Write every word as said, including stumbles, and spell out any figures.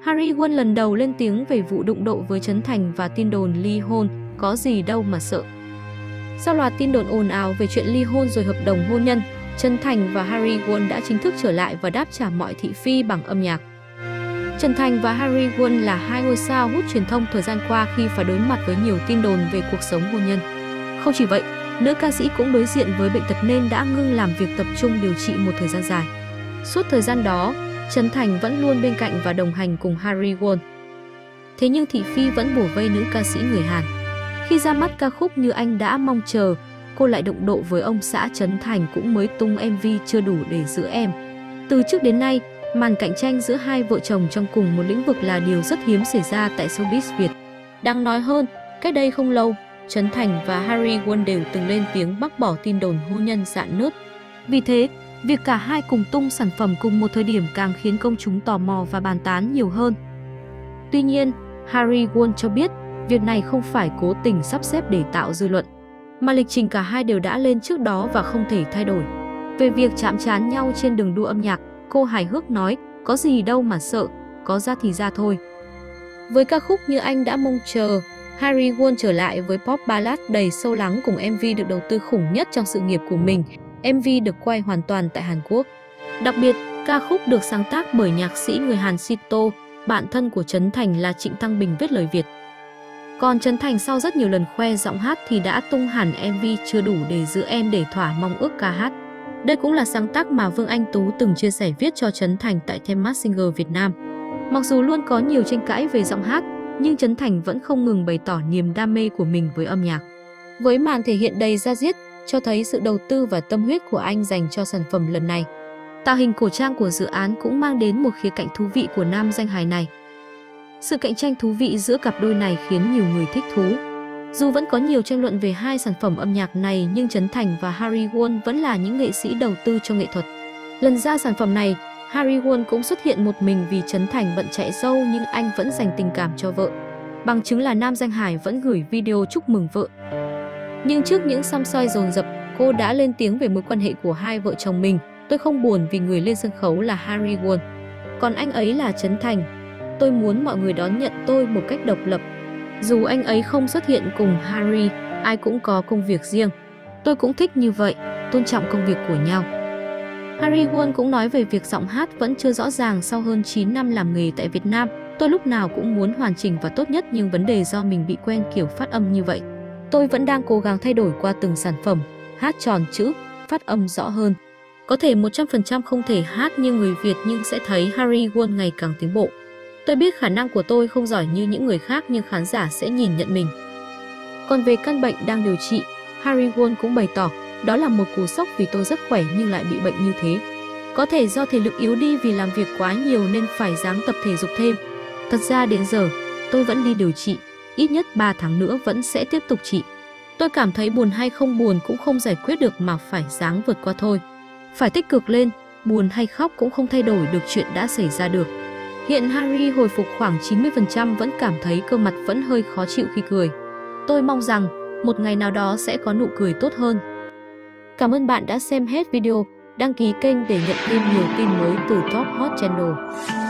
Harry Won lần đầu lên tiếng về vụ đụng độ với Trấn Thành và tin đồn ly hôn, có gì đâu mà sợ. Sau loạt tin đồn ồn ào về chuyện ly hôn rồi hợp đồng hôn nhân, Trấn Thành và Harry Won đã chính thức trở lại và đáp trả mọi thị phi bằng âm nhạc. Trấn Thành và Harry Won là hai ngôi sao hút truyền thông thời gian qua khi phải đối mặt với nhiều tin đồn về cuộc sống hôn nhân. Không chỉ vậy, nữ ca sĩ cũng đối diện với bệnh tật nên đã ngưng làm việc tập trung điều trị một thời gian dài. Suốt thời gian đó, Trấn Thành vẫn luôn bên cạnh và đồng hành cùng Harry Won. Thế nhưng thị phi vẫn bủa vây nữ ca sĩ người Hàn. Khi ra mắt ca khúc Như Anh Đã Mong Chờ, cô lại đụng độ với ông xã Trấn Thành cũng mới tung em vê Chưa Đủ Để Giữ Em. Từ trước đến nay, màn cạnh tranh giữa hai vợ chồng trong cùng một lĩnh vực là điều rất hiếm xảy ra tại showbiz Việt. Đáng nói hơn, cách đây không lâu, Trấn Thành và Harry Won đều từng lên tiếng bác bỏ tin đồn hôn nhân rạn nứt. Vì thế, việc cả hai cùng tung sản phẩm cùng một thời điểm càng khiến công chúng tò mò và bàn tán nhiều hơn. Tuy nhiên, Harry Won cho biết việc này không phải cố tình sắp xếp để tạo dư luận, mà lịch trình cả hai đều đã lên trước đó và không thể thay đổi. Về việc chạm trán nhau trên đường đua âm nhạc, cô hài hước nói, có gì đâu mà sợ, có ra thì ra thôi. Với ca khúc Như Anh Đã Mong Chờ, Harry Won trở lại với pop ballad đầy sâu lắng cùng em vê được đầu tư khủng nhất trong sự nghiệp của mình. em vê được quay hoàn toàn tại Hàn Quốc. Đặc biệt, ca khúc được sáng tác bởi nhạc sĩ người Hàn Sito, bạn thân của Trấn Thành là Trịnh Thăng Bình viết lời Việt. Còn Trấn Thành sau rất nhiều lần khoe giọng hát thì đã tung hẳn em vê Chưa Đủ Để Giữ Em để thỏa mong ước ca hát. Đây cũng là sáng tác mà Vương Anh Tú từng chia sẻ viết cho Trấn Thành tại The Masked Singer Việt Nam. Mặc dù luôn có nhiều tranh cãi về giọng hát, nhưng Trấn Thành vẫn không ngừng bày tỏ niềm đam mê của mình với âm nhạc. Với màn thể hiện đầy da diết, cho thấy sự đầu tư và tâm huyết của anh dành cho sản phẩm lần này. Tạo hình cổ trang của dự án cũng mang đến một khía cạnh thú vị của nam danh hài này. Sự cạnh tranh thú vị giữa cặp đôi này khiến nhiều người thích thú. Dù vẫn có nhiều tranh luận về hai sản phẩm âm nhạc này, nhưng Trấn Thành và Harry Won vẫn là những nghệ sĩ đầu tư cho nghệ thuật. Lần ra sản phẩm này, Harry Won cũng xuất hiện một mình vì Trấn Thành bận chạy show nhưng anh vẫn dành tình cảm cho vợ. Bằng chứng là nam danh hài vẫn gửi video chúc mừng vợ. Nhưng trước những săm soi dồn dập, cô đã lên tiếng về mối quan hệ của hai vợ chồng mình. Tôi không buồn vì người lên sân khấu là Harry Won, còn anh ấy là Trấn Thành. Tôi muốn mọi người đón nhận tôi một cách độc lập. Dù anh ấy không xuất hiện cùng Harry, ai cũng có công việc riêng. Tôi cũng thích như vậy, tôn trọng công việc của nhau. Harry Won cũng nói về việc giọng hát vẫn chưa rõ ràng sau hơn chín năm làm nghề tại Việt Nam. Tôi lúc nào cũng muốn hoàn chỉnh và tốt nhất, nhưng vấn đề do mình bị quen kiểu phát âm như vậy. Tôi vẫn đang cố gắng thay đổi qua từng sản phẩm, hát tròn chữ, phát âm rõ hơn. Có thể một trăm phần trăm không thể hát như người Việt, nhưng sẽ thấy Harry Won ngày càng tiến bộ. Tôi biết khả năng của tôi không giỏi như những người khác, nhưng khán giả sẽ nhìn nhận mình. Còn về căn bệnh đang điều trị, Harry Won cũng bày tỏ, đó là một cú sốc vì tôi rất khỏe nhưng lại bị bệnh như thế. Có thể do thể lực yếu đi vì làm việc quá nhiều nên phải ráng tập thể dục thêm. Thật ra đến giờ, tôi vẫn đi điều trị, ít nhất ba tháng nữa vẫn sẽ tiếp tục trị. Tôi cảm thấy buồn hay không buồn cũng không giải quyết được mà phải ráng vượt qua thôi. Phải tích cực lên, buồn hay khóc cũng không thay đổi được chuyện đã xảy ra được. Hiện Harry hồi phục khoảng chín mươi phần trăm, vẫn cảm thấy cơ mặt vẫn hơi khó chịu khi cười. Tôi mong rằng một ngày nào đó sẽ có nụ cười tốt hơn. Cảm ơn bạn đã xem hết video. Đăng ký kênh để nhận thêm nhiều tin mới từ Top Hot Channel.